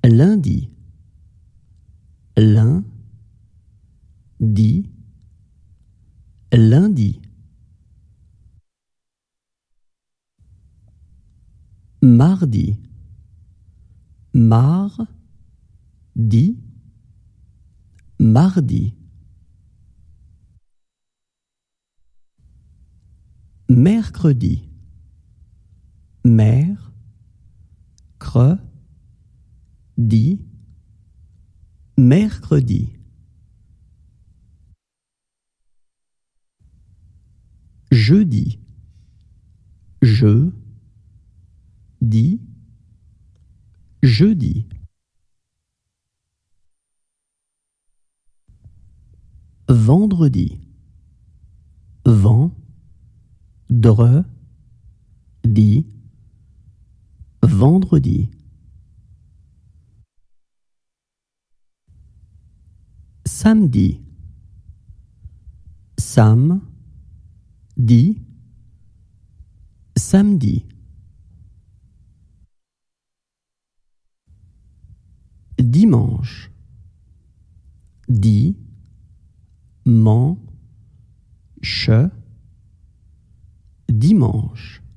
lundi, lundi, lundi. Mardi, mardi, mardi. Mercredi, mercredi, mercredi. Jeudi, jeudi, jeudi. Vendredi, vendredi, vendredi. Samedi, samedi, samedi. Dimanche, dimanche, dimanche.